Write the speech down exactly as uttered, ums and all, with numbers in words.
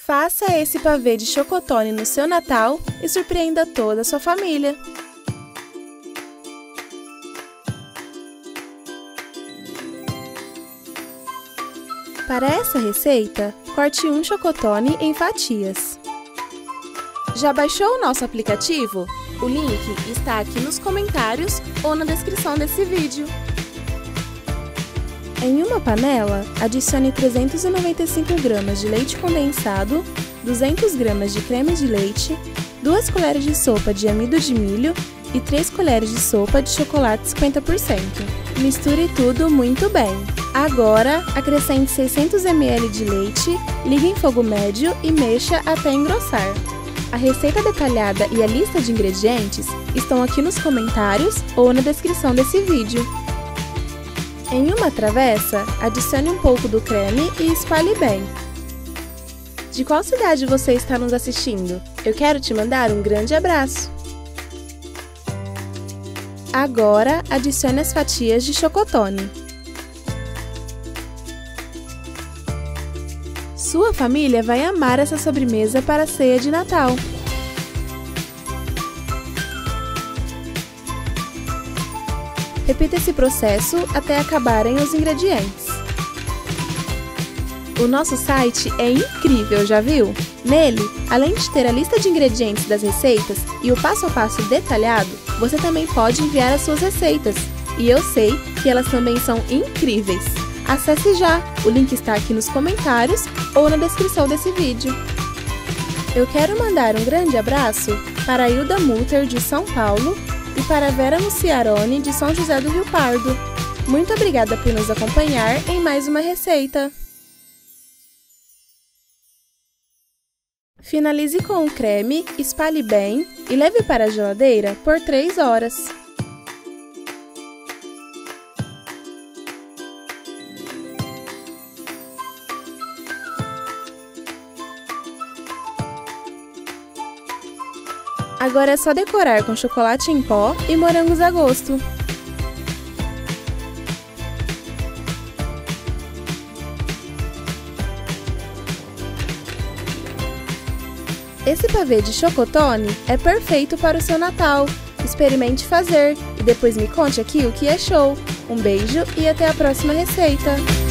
Faça esse pavê de chocotone no seu Natal e surpreenda toda a sua família! Para essa receita, corte um chocotone em fatias. Já baixou o nosso aplicativo? O link está aqui nos comentários ou na descrição desse vídeo. Em uma panela, adicione trezentos e noventa e cinco gramas de leite condensado, duzentas gramas de creme de leite, duas colheres de sopa de amido de milho e três colheres de sopa de chocolate cinquenta por cento. Misture tudo muito bem. Agora, acrescente seiscentos mililitros de leite, ligue em fogo médio e mexa até engrossar. A receita detalhada e a lista de ingredientes estão aqui nos comentários ou na descrição desse vídeo. Em uma travessa, adicione um pouco do creme e espalhe bem. De qual cidade você está nos assistindo? Eu quero te mandar um grande abraço! Agora, adicione as fatias de chocotone. Sua família vai amar essa sobremesa para a ceia de Natal. Repita esse processo até acabarem os ingredientes. O nosso site é incrível, já viu? Nele, além de ter a lista de ingredientes das receitas e o passo a passo detalhado, você também pode enviar as suas receitas. E eu sei que elas também são incríveis. Acesse já! O link está aqui nos comentários ou na descrição desse vídeo. Eu quero mandar um grande abraço para a Hilda Mutter, de São Paulo, e para a Vera Muciarone, de São José do Rio Pardo. Muito obrigada por nos acompanhar em mais uma receita! Finalize com o creme, espalhe bem e leve para a geladeira por três horas. Agora é só decorar com chocolate em pó e morangos a gosto. Esse pavê de chocotone é perfeito para o seu Natal. Experimente fazer e depois me conte aqui o que achou. Um beijo e até a próxima receita!